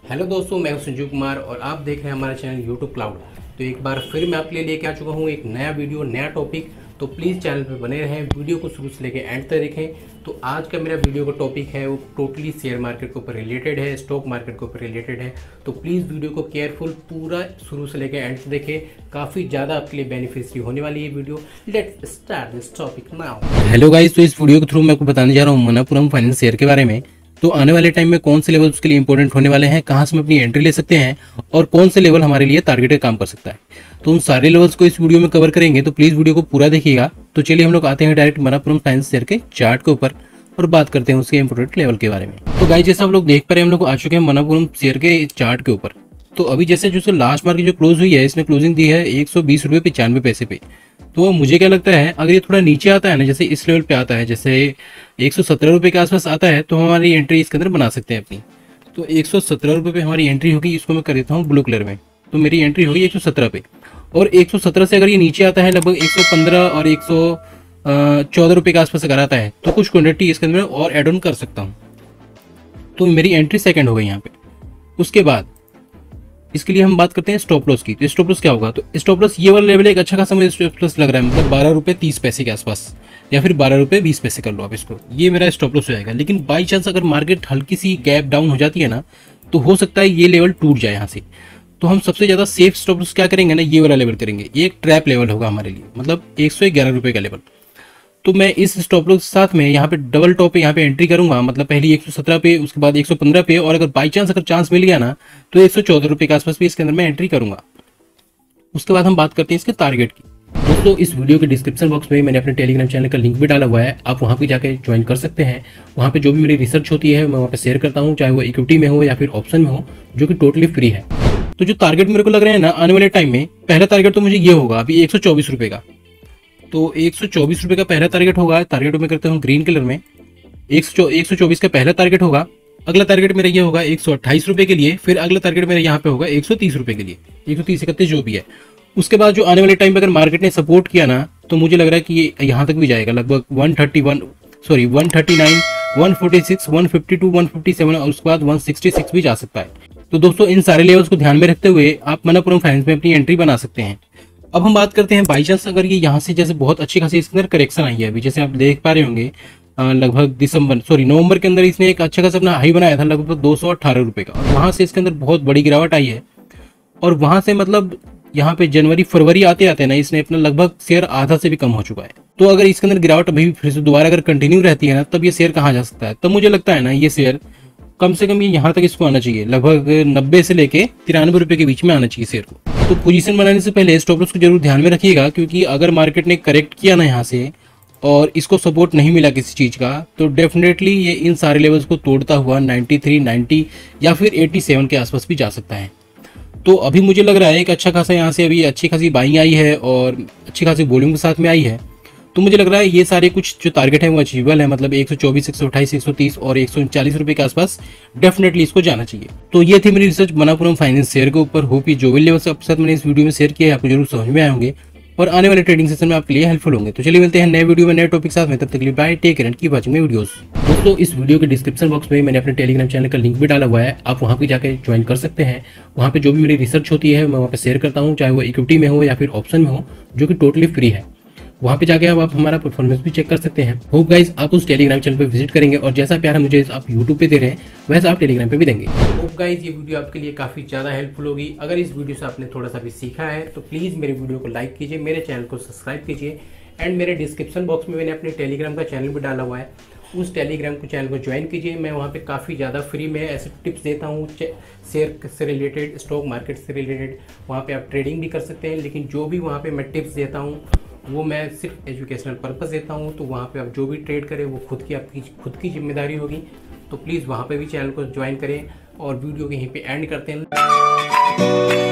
Hello दोस्तों, मैं हूं संजीव कुमार और आप देख रहे हैं हमारा चैनल यूट्यूब क्लाउड। तो एक बार फिर मैं आपके लिए लेके आ चुका हूं एक नया वीडियो, नया टॉपिक। तो प्लीज़ चैनल पर बने रहें, वीडियो को शुरू से लेकर एंड तक देखें। तो आज का मेरा वीडियो का टॉपिक है वो टोटली शेयर मार्केट के ऊपर रिलेटेड है, स्टॉक मार्केट के ऊपर रिलेटेड है। तो प्लीज़ वीडियो को केयरफुल पूरा शुरू से लेकर एंड तक देखें, काफ़ी ज़्यादा आपके लिए बेनिफिशियरी होने वाली है video. Let's start this topic now. Hello guys, तो इस वीडियो के थ्रू मैं आपको बताने जा रहा हूँ मणप्पुरम फाइनेंस शेयर के बारे में। तो आने वाले टाइम में कौन से लेवल उसके लिए इंपॉर्टेंट होने वाले हैं, कहाँ से हम अपनी एंट्री ले सकते हैं और कौन से लेवल हमारे लिए टारगेटेड काम कर सकता है। तो उन सारे लेवल्स को इस वीडियो में कवर करेंगे, तो प्लीज़ वीडियो को पूरा देखिएगा। तो चलिए हम लोग आते हैं डायरेक्ट मणप्पुरम फाइनेंस शेयर के चार्ट के ऊपर और बात करते हैं उसके इंपॉर्टेंट लेवल के बारे में। तो गाइस, जैसा हम लोग देख पा रहे हैं, हम लोग आ चुके हैं मणप्पुरम शेयर के चार्ट के ऊपर। तो अभी जैसे जो लास्ट मार्केट जो क्लोज हुई है, इसने क्लोजिंग दी है 120 रुपये 95 पैसे पे। तो मुझे क्या लगता है, अगर ये थोड़ा नीचे आता है ना, जैसे इस लेवल पे आता है, जैसे 117 रुपये के आसपास आता है, तो हमारी एंट्री इसके अंदर बना सकते हैं अपनी। तो 117 रुपये पे हमारी एंट्री होगी। इसको मैं कर देता हूँ ब्लू कलर में। तो मेरी एंट्री होगी 117 पे। और 117 से अगर ये नीचे आता है लगभग 115 और 114 रुपये के आसपास अगर आता है, तो कुछ क्वान्टिटी इसके अंदर और एड ऑन कर सकता हूँ। तो मेरी एंट्री सेकंड हो गई यहाँ पे। उसके बाद इसके लिए हम बात करते हैं स्टॉप लॉस की। तो स्टॉप लॉस क्या होगा, तो स्टॉप लॉस ये वाला लेवल एक अच्छा खासा मुझे स्टॉप लॉस लग रहा है, मतलब 12 रुपये 30 पैसे के आसपास, या फिर 12 रुपये 20 पैसे कर लो आप इसको। ये मेरा स्टॉप लॉस हो जाएगा। लेकिन बाई चांस अगर मार्केट हल्की सी गैप डाउन हो जाती है ना, तो हो सकता है ये लेवल टूट जाए यहाँ से। तो हम सबसे ज़्यादा सेफ स्टॉप लॉस क्या करेंगे ना, ये वाला लेवल करेंगे। ये एक ट्रैप लेवल होगा हमारे लिए, मतलब 111 रुपये का लेवल। तो मैं इस स्टॉप लॉस के साथ में यहाँ पे डबल टॉप पे यहाँ पे एंट्री करूंगा, मतलब पहले 117 पे, उसके बाद 115 पे, और अगर बाई चांस अगर चांस मिल गया ना, तो 114 रुपये के आसपास भी इसके अंदर मैं एंट्री करूंगा। उसके बाद हम बात करते हैं इसके टारगेट की। दोस्तों, इस वीडियो के डिस्क्रिप्शन बॉक्स में मैंने अपने टेलीग्राम चैनल का लिंक भी डाला हुआ है, आप वहाँ पे जाकर ज्वाइन कर सकते हैं। वहाँ पे जो भी मेरी रिसर्च होती है मैं वहाँ पे शेयर करता हूँ, चाहे वो इक्विटी में हो या फिर ऑप्शन में हो, जो कि टोटली फ्री है। तो जो टारगेट मेरे को लग रहे हैं ना आने वाले टाइम में, पहला टारगेट तो मुझे ये होगा अभी 124 रुपये का। तो 124 रुपये का पहला टारगेट होगा। टारगेट में करते हैं ग्रीन कलर में। 124 का पहला टारगेट होगा। अगला टारगेट मेरा ये होगा 128 रुपये के लिए। फिर अगला टारगेट मेरा यहाँ पे होगा 130 रुपये के लिए, 130 31 जो भी है। उसके बाद जो आने वाले टाइम पे अगर मार्केट ने सपोर्ट किया ना, तो मुझे लग रहा है कि ये यहाँ तक भी जाएगा, लगभग 139, 146, 152, 157 और उसके बाद 166 भी जा सकता है। तो दोस्तों, इन सारे लेवल्स को ध्यान में रखते हुए आप मणप्पुरम फाइनेंस में अपनी एंट्री बना सकते हैं। अब हम बात करते हैं बाई चांस अगर ये यहाँ से जैसे बहुत अच्छी खासी इसके अंदर करेक्शन आई है, अभी जैसे आप देख पा रहे होंगे, लगभग नवंबर के अंदर इसने एक अच्छा खासा अपना हाई बनाया था, लगभग 218 रुपये का, और वहाँ से इसके अंदर बहुत बड़ी गिरावट आई है। और वहाँ से मतलब यहाँ पे जनवरी फरवरी आते आते ना, इसने अपना लगभग शेयर आधा से भी कम हो चुका है। तो अगर इसके अंदर गिरावट अभी फिर से दोबारा अगर कंटिन्यू रहती है ना, तब ये शेयर कहाँ जा सकता है। तब मुझे लगता है ना, ये शेयर कम से कम ये यहाँ तक इसको आना चाहिए, लगभग 90 से लेके 93 रुपये के बीच में आना चाहिए शेयर को। तो पोजीशन बनाने से पहले स्टॉप लॉस को जरूर ध्यान में रखिएगा, क्योंकि अगर मार्केट ने करेक्ट किया ना यहाँ से और इसको सपोर्ट नहीं मिला किसी चीज़ का, तो डेफिनेटली ये इन सारे लेवल्स को तोड़ता हुआ 93, 90 या फिर 87 के आसपास भी जा सकता है। तो अभी मुझे लग रहा है एक अच्छा खासा यहाँ से अभी अच्छी खासी बाइंग आई है और अच्छी खासी वॉल्यूम के साथ में आई है। तो मुझे लग रहा है ये सारे कुछ जो टारगेट है वो अचीवेबल है, मतलब 124, 128, 130 और 139 रुपये के आसपास डेफिनेटली इसको जाना चाहिए। तो ये थी मेरी रिसर्च मणप्पुरम फाइनेंस शेयर के ऊपर। होप ये जो भी लेवल्स आपके साथ मैंने इस वीडियो में शेयर किया है आपको जरूर समझ में आए होंगे और आने वाले ट्रेडिंग सेशन में आपके लिए हेल्पफुल होंगे। तो चलिए मिलते हैं नए वीडियो में नए टॉपिक साथ में, तब तक के लिए bye, take care and keep watching my videos. दोस्तों, इस वीडियो के डिस्क्रिप्शन बॉक्स में मैंने अपने टेलीग्राम चैनल का लिंक भी डाला हुआ है, आप वहाँ पे जाकर ज्वाइन कर सकते हैं। वहाँ पे जो भी मेरी रिसर्च होती है मैं वहाँ पे शेयर करता हूँ, चाहे वो इक्विटी में हो या फिर ऑप्शन में हो, जो कि टोटली फ्री है। वहाँ पे जाके आप हमारा परफॉर्मेंस भी चेक कर सकते हैं। होप गाइस आप उस टेलीग्राम चैनल पे विजिट करेंगे और जैसा प्यार मुझे आप यूट्यूब पे दे रहे हैं वैसा आप टेलीग्राम पे भी देंगे। होप गाइस ये वीडियो आपके लिए काफ़ी ज़्यादा हेल्पफुल होगी। अगर इस वीडियो से आपने थोड़ा सा भी सीखा है तो प्लीज़ मेरे वीडियो को लाइक कीजिए, मेरे चैनल को सब्सक्राइब कीजिए एंड मेरे डिस्क्रिप्शन बॉक्स में मैंने अपने टेलीग्राम का चैनल भी डाला हुआ है, उस टेलीग्राम को चैनल को ज्वाइन कीजिए। मैं वहाँ पे काफ़ी ज़्यादा फ्री में ऐसे टिप्स देता हूँ शेयर से रिलेटेड, स्टॉक मार्केट से रिलेटेड। वहाँ पे आप ट्रेडिंग भी कर सकते हैं, लेकिन जो भी वहाँ पे मैं टिप्स देता हूँ वो मैं सिर्फ एजुकेशनल पर्पस देता हूँ। तो वहाँ पे आप जो भी ट्रेड करें वो आपकी खुद की जिम्मेदारी होगी। तो प्लीज़ वहाँ पे भी चैनल को ज्वाइन करें और वीडियो को यहीं पे एंड करते हैं।